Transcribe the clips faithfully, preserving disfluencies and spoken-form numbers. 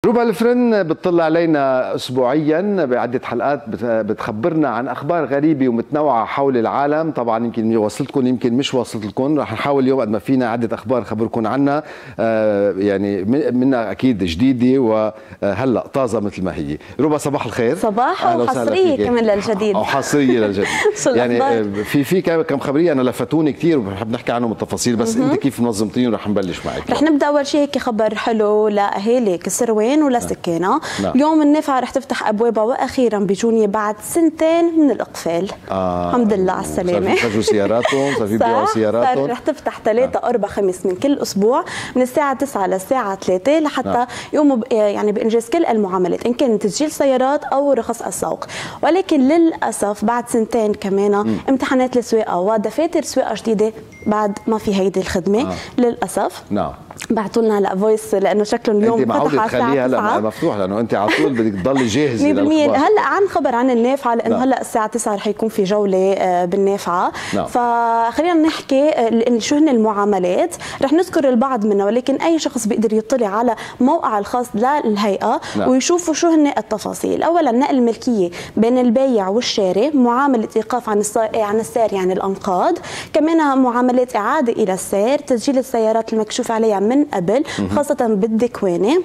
روبا الفرن بتطلع علينا اسبوعيا بعده حلقات بتخبرنا عن اخبار غريبه ومتنوعه حول العالم. طبعا يمكن وصلتكم يمكن مش وصلتكم، رح نحاول اليوم قد ما فينا عده اخبار نخبركم عنها، آه يعني منها اكيد جديده وهلا طازه مثل ما هي. روبا صباح الخير. صباح وحصريه كمان للجديد او حصريه للجديد يعني في في كم خبريه انا لفتوني كثير وبنحب نحكي عنهم بالتفاصيل، بس انت كيف منظمتين؟ رح نبلش معك. رح نبدا اول شيء هيك خبر حلو لاهالي كسروان ولا سكانة. نعم. اليوم النافعة رح تفتح أبوابها وأخيرا بجونية بعد سنتين من الإقفال. آه. الحمد لله على السلامة. صار في سياراتهم، صار في بيعوا سياراتهم. رح تفتح ثلاثة آه. أربعة خمس من كل أسبوع من الساعة تسعة للساعة ثلاثة لحتى آه. يقوموا يعني بإنجاز كل المعاملات إن كان تسجيل سيارات أو رخص السوق. ولكن للأسف بعد سنتين كمان م. امتحانات السواقة ودفاتر سواقة جديدة بعد ما في هيدي الخدمة. آه. للأسف. نعم. بعثوا لنا هلا فويس لانه شكلهم اليوم فتح على الساعه تسعة مفتوح، لانه انت على طول بدك تضلي جاهزه مية بالمية. هلا عن خبر عن النافعه، لانه نعم. هلا الساعه تسعة رح يكون في جوله بالنافعه. نعم. فخلينا نحكي شو هن المعاملات، رح نذكر البعض منها، ولكن اي شخص بيقدر يطلع على موقع الخاص للهيئه. نعم. ويشوفوا شو هن التفاصيل. اولا نقل الملكيه بين البايع والشاري، معامله ايقاف عن عن السير يعني الانقاض، كمان معاملات اعاده الى السير، تسجيل السيارات المكشوف عليها من قبل خاصة بالدكوانة،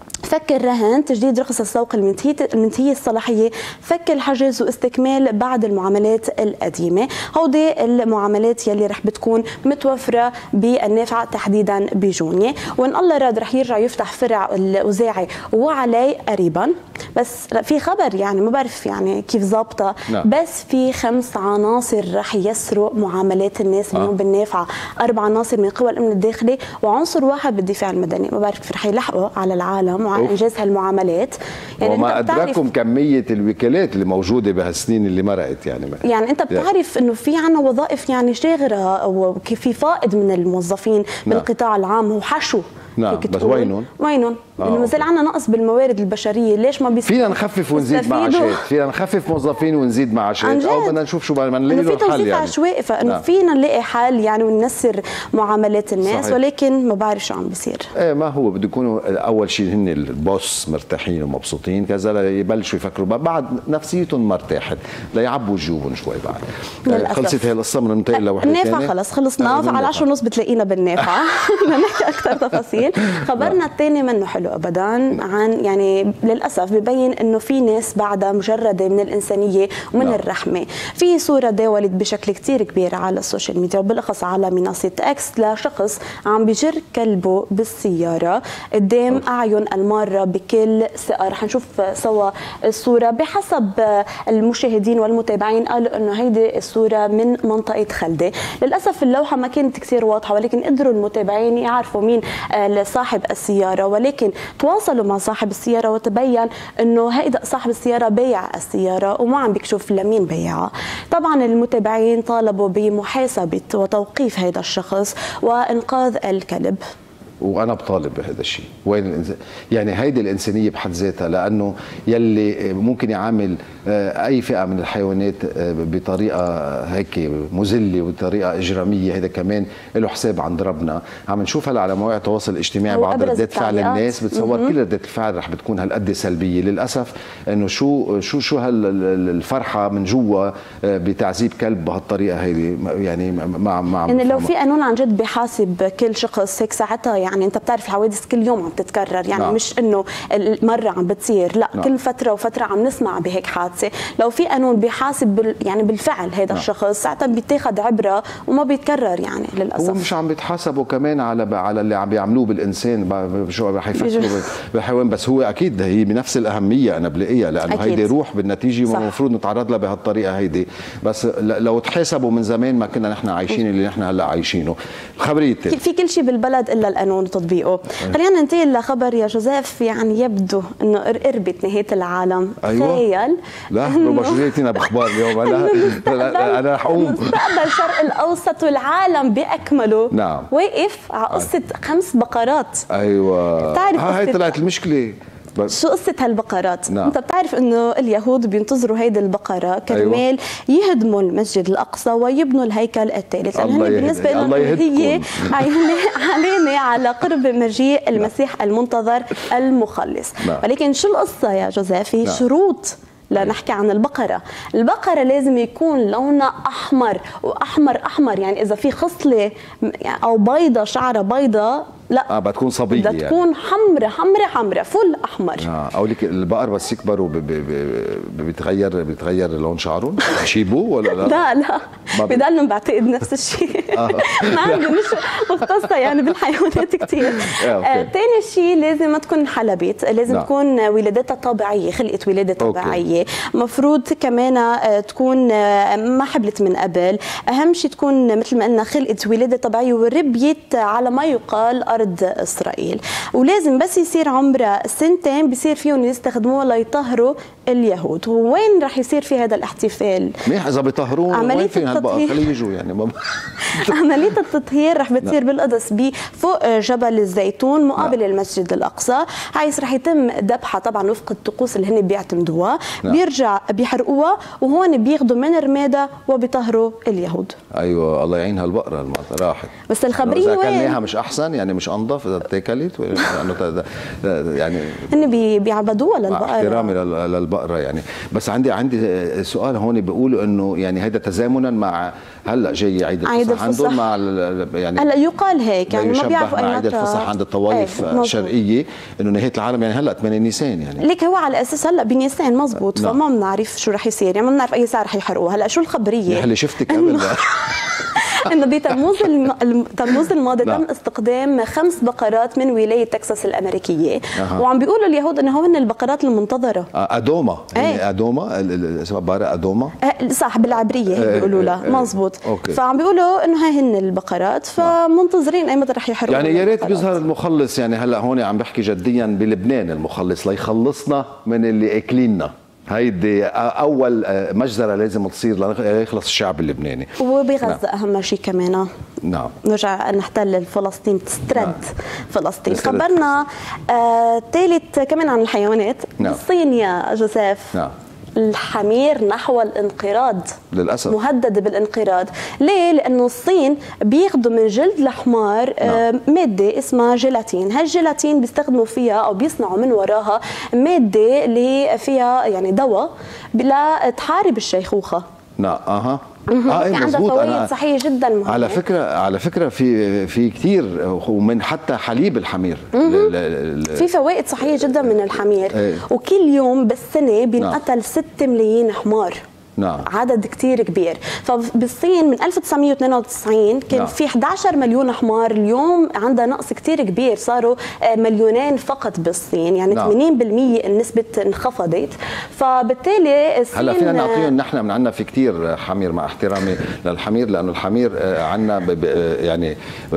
فك الرهن، تجديد رخص السوق المنتهية المنتهية الصلاحية، فك الحجز واستكمال بعض المعاملات القديمة. هودي المعاملات يلي رح بتكون متوفرة بالنافعة تحديدا بجونية، وان الله راد رح يرجع يفتح فرع الأوزاعي وعلي قريبا. بس في خبر يعني ما بعرف يعني كيف ظابطة. نعم. بس في خمس عناصر رح يسروا معاملات الناس اليوم. آه. بالنافعة أربع عناصر من قوى الأمن الداخلي وعنصر واحد بالدفاع المدني. ما بعرف كيف رح يلحقوا على العالم وعلى انجاز هالمعاملات. يعني وما ادراكم كميه الوكالات اللي موجوده بهالسنين اللي مرقت يعني يعني انت بتعرف انه في عنا وظائف يعني شاغره وفي فائض من الموظفين. نعم. بالقطاع العام وحشو. نعم بس وينهم؟ وينهم؟ لانه ما زال عندنا نقص بالموارد البشريه، ليش ما بيصير؟ فينا نخفف ونزيد معاشات، فينا نخفف موظفين ونزيد معاشات، او بدنا نشوف شو بدنا نلاقي له حل يعني. عشوائي، فانه نعم. فينا نلاقي حل يعني وننسر معاملات الناس. صحيح. ولكن ما بعرف شو عم بيصير. ايه ما هو بده يكونوا اول شيء هن البوس مرتاحين ومبسوطين كذا يبلشوا يفكروا، بعد نفسيتهم مرتاحت ليعبوا جيوبهم شوي. بعد خلصت هي القصه، بدنا ننتقل لوحده ثانيه. النافعه خلص خلصنا، فعلى عشرة ونص بتلاقينا بالنافعه. بدنا نحكي اكثر تفاصيل. خبرنا الثاني منه حلو ابدا، عن يعني للاسف ببين انه في ناس بعدها مجرده من الانسانيه ومن لا. الرحمه. في صوره داولت بشكل كثير كبير على السوشيال ميديا وبالاخص على منصه اكس لشخص عم بجر كلبه بالسياره قدام اعين الماره بكل ثقه. رح نشوف سوا الصوره. بحسب المشاهدين والمتابعين قالوا انه هيدي الصوره من منطقه خلده. للاسف اللوحه ما كانت كثير واضحه، ولكن قدروا المتابعين يعرفوا مين صاحب السياره، ولكن تواصلوا مع صاحب السياره وتبين انه هيدا صاحب السياره بيع السياره وما عم بيكشف لمين بيعها. طبعا المتابعين طالبوا بمحاسبه وتوقيف هيدا الشخص وانقاذ الكلب. وانا بطالب بهذا الشيء. وين الإنس... يعني هيدي الانسانيه بحد ذاتها، لانه يلي ممكن يعامل اي فئه من الحيوانات بطريقه هيك مذله وبطريقه اجراميه، هذا كمان له حساب عند ربنا. عم نشوف هلا على مواقع التواصل الاجتماعي بعض ردات فعل الناس بتصور كل ردات الفعل رح بتكون هالقد سلبيه. للاسف انه شو شو شو هالفرحه من جوا بتعذيب كلب بهالطريقه هيدي، يعني ما ما يعني لو في قانون عن جد بيحاسب كل شخص هيك ساعتها، يعني انت بتعرف الحوادث كل يوم عم تتكرر، يعني نعم. مش انه مره عم بتصير، لا نعم. كل فتره وفتره عم نسمع بهيك حادثه. لو في قانون بيحاسب بال يعني بالفعل هذا نعم. الشخص ساعتها بيتاخذ عبره وما بيتكرر يعني للاسف. هو مش عم بيتحاسبوا كمان على على اللي عم بيعملوه بالانسان، شو رح يفكروا بالحيوان، بس هو اكيد هي بنفس الاهميه انا بلاقيها، لانه هيدي روح بالنتيجه والمفروض نتعرض لها بهالطريقه هيدي. بس لو تحاسبوا من زمان ما كنا نحن عايشين اللي نحن هلا عايشينه. خبريه في كل شيء بالبلد الا القانون وتطبيقه. خلينا ننتقل لخبر يا جوزيف، يعني يبدو انه قربت نهايه العالم. أيوة. تخيل لا روبا شو جايتينا باخبار اليوم؟ انا انا رح اقوم. مستقبل الشرق الاوسط والعالم باكمله نعم واقف على قصه خمس بقرات. ايوه بتعرف هاي طلعت المشكله. شو قصة هالبقرات؟ نعم. انت بتعرف انه اليهود بينتظروا هيدي البقرة كرمال أيوة. يهدموا المسجد الاقصى ويبنوا الهيكل الثالث، لانه هن بالنسبة لهم هي علامة على قرب مجيء المسيح نعم. المنتظر المخلص. نعم. ولكن شو القصة يا جوزيف؟ في نعم. شروط لنحكي عن البقرة. البقرة لازم يكون لونها أحمر، وأحمر أحمر يعني إذا في خصلة أو بيضة شعرة بيضة لا اه بتكون صبيه بدها يعني. تكون حمرة حمرة حمرة فل احمر. اه او لك البقر بس يكبروا بيتغير بيتغير لون شعرهم بيشيبوا ولا لا؟ لا لا بضلهم بعتقد نفس الشيء. آه. ما عندي مش مختصه يعني بالحيوانات كثير. ثاني آه شيء لازم ما تكون حلبت، لازم لا. تكون ولادتها طبيعيه، خلقت ولاده طبيعيه. مفروض كمان تكون ما حبلت من قبل، اهم شيء تكون مثل ما قلنا خلقت ولاده طبيعيه وربيت على ما يقال ارض اسرائيل. ولازم بس يصير عمرها سنتين بصير فيهم يستخدموها ليطهروا اليهود. وين رح يصير في هذا الاحتفال؟ منيح اذا بيطهروه وين فين هالبقر خليه يجوا يعني. عمليه التطهير رح بتصير بالقدس فوق جبل الزيتون مقابل لا. المسجد الاقصى، حيث رح يتم ذبحها طبعا وفق الطقوس اللي هن بيعتمدوها. لا. بيرجع بيحرقوها وهون بياخذوا من رمادها وبيطهروا اليهود. ايوه الله يعين هالبقره راحت. بس الخبريه وين؟ اذا كلناها مش احسن يعني مش انظف اذا اتاكلت يعني هن بيعبدوها للبقره. احترامي للبقره يعني. بس عندي عندي سؤال هون، بيقولوا انه يعني هيدا تزامنا مع هلا جاي عيد الفصح عندهم مع يعني هلا يقال هيك يعني ما بيعرفوا اي عيد الفصح عند الطوائف ايه الشرقيه انه نهايه العالم يعني هلا ثمانية نيسان يعني. ليك هو على اساس هلا بنيسان مزبوط. نعم. فما بنعرف شو رح يصير يعني، ما بنعرف اي ساعه رح يحرقوها. هلا شو الخبريه؟ اللي شفتك قبل انه بتموز الم... تموز الماضي تم استخدام خمس بقرات من ولايه تكساس الامريكيه. أه. وعم بيقولوا اليهود انه هن البقرات المنتظره. ادوما ايه؟ ادوما اسمها بقره ادوما أه صح بالعبريه هي بيقولوا لها. مزبوط. أوكي. فعم بيقولوا انه هاي هن البقرات، فمنتظرين اي متى رح يحرقوا يعني. يا ريت بيظهر المخلص يعني. هلا هون عم بحكي جديا بلبنان المخلص ليخلصنا من اللي اكليننا. هيدي اول مجزره لازم تصير ليخلص الشعب اللبناني. وبغزه نعم. اهم شيء كمان نعم نرجع نحتل فلسطين تسترد نعم. فلسطين. خبرنا ثالث آه كمان عن الحيوانات. نعم. بالصين يا جوزيف نعم الحمير نحو الانقراض للاسف، مهدد بالانقراض. ليه؟ لانه الصين بياخذوا من جلد الحمار نعم. ماده اسمها جيلاتين. هالجيلاتين بيستخدموا فيها او بيصنعوا من وراها ماده اللي فيها يعني دواء لتحارب الشيخوخه. نعم اها اه ايه عندها فوائد صحيه جدا مهمه. على فكره على فكره في في كثير ومن حتى حليب الحمير في فوائد صحيه جدا من الحمير. ايه. وكل يوم بالسنه بينقتل نعم. ستة ملايين حمار. نعم. عدد كتير كبير. فبالصين من ألف وتسعمية واثنين وتسعين كان نعم. في إحدى عشر مليون حمار، اليوم عندها نقص كتير كبير، صاروا مليونين فقط بالصين يعني نعم. ثمانين بالمية النسبة انخفضت. فبالتالي الصين هلا فينا نعطيهم نحن من عندنا في كتير حمير مع احترامي للحمير، لأنه الحمير عندنا يعني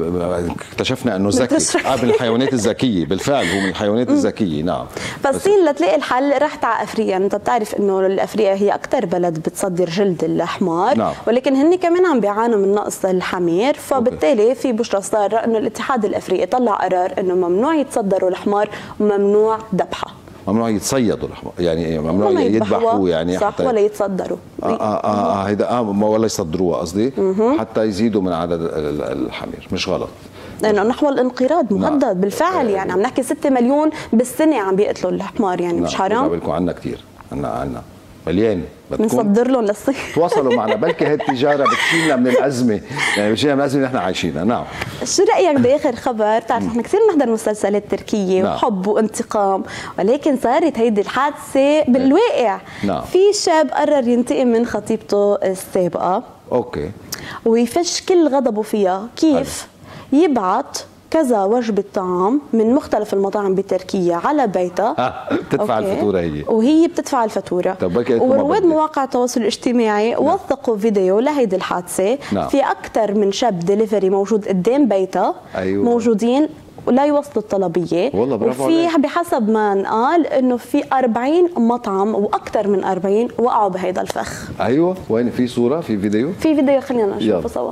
اكتشفنا أنه ذكي آه من الحيوانات الذكية بالفعل، هو من الحيوانات الذكية. نعم. فالصين لتلاقي الحل راحت على أفريقيا. أنت بتعرف أنه الأفريقيا هي أكثر بلد بتصدر جلد الحمار نعم. ولكن هن كمان عم بيعانوا من نقص الحمير. فبالتالي أوكي. في بشرى ساره انه الاتحاد الافريقي طلع قرار انه ممنوع يتصدروا الحمار وممنوع ذبحها. ممنوع يتصيدوا الحمار يعني ممنوع يذبحوه يعني صح حتى ولا يتصدروا اه اه اه هيدا اه ولا يصدروها قصدي حتى يزيدوا من عدد الحمير. مش غلط لانه نحو الانقراض مهدد نعم. بالفعل يعني عم نحكي ستة مليون بالسنه عم بيقتلوا الحمار يعني نعم. مش حرام. بالكم عنا كثير عنا عنا مليان بنصدر لهم للصين. تواصلوا معنا بلكي هي التجاره بتشيلنا من الازمه يعني بتشيلنا من الازمه اللي نحن عايشينها. نعم. شو رايك باخر خبر؟ بتعرف نحن كثير بنحضر مسلسلات تركيه نعم. وحب وانتقام، ولكن صارت هيدي الحادثه بالواقع. نعم. في شاب قرر ينتقم من خطيبته السابقه. اوكي. ويفش كل غضبه فيها. كيف؟ حلو. يبعت كذا وجبة طعام من مختلف المطاعم بتركيا على بيتها. اه بتدفع أوكي. الفاتورة هي وهي بتدفع الفاتورة. ورواد مواقع التواصل الاجتماعي نعم. وثقوا فيديو لهيدي الحادثة نعم. في أكثر من شاب دليفري موجود قدام بيتها. أيوة. موجودين ولا يوصلوا الطلبية. والله برافو وفي عليك. بحسب ما انقال انه في أربعين مطعم واكثر من أربعين وقعوا بهيدا الفخ. ايوه وين في صورة في فيديو؟ في فيديو خلينا نشوفه سوا.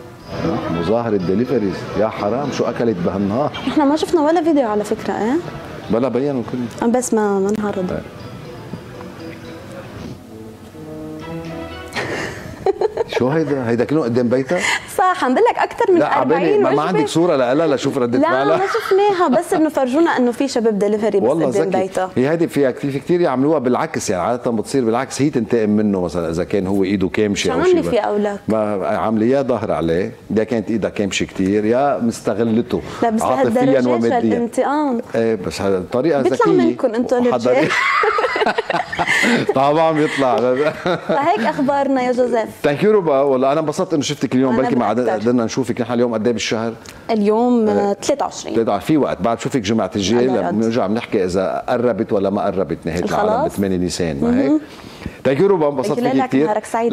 مظاهرة دليفريز يا حرام شو اكلت بهالنهار. احنا ما شفنا ولا فيديو على فكرة. ايه بلا بينوا كل بس ما ما انعرض. شو هيدا؟ هيدا كله قدام بيتها؟ صح، عم بقول لك اكثر من أربعين ما, ما عندك صوره لها لشوف ردة فعلها؟ لا ما شفناها، بس انه فرجونا انه في شباب دليفري بس قدام بيتها. هي هيدي في في كثير يعملوها بالعكس، يعني عاده بتصير بالعكس، هي تنتقم منه مثلا اذا كان هو ايده كامشه او شيء. شو عامله فيه اولاد؟ ما عامله يا ظهر عليه، يا كانت ايدها كامشه كثير، يا مستغلته لا بس عاطفيا وماديا. الانتقام ايه بس هذا طريقه ذكيه بيطلع منكم انتم الرجال. طبعا بيطلع. فهيك اخبارنا يا جوزيف. ثانك يو ربا، والله انا انبسطت انه شفتك اليوم، بلكي ما قدرنا نشوفك. نحن اليوم قد ايه بالشهر؟ اليوم ثلاثة وعشرين. ثلاثة وعشرين في وقت، بعد بشوفك جمعه الجاي بنرجع بنحكي اذا قربت ولا ما قربت نهايه العالم ب ثمانية نيسان، ما هيك؟ ثانك يو ربا، انبسطت فيك كثير.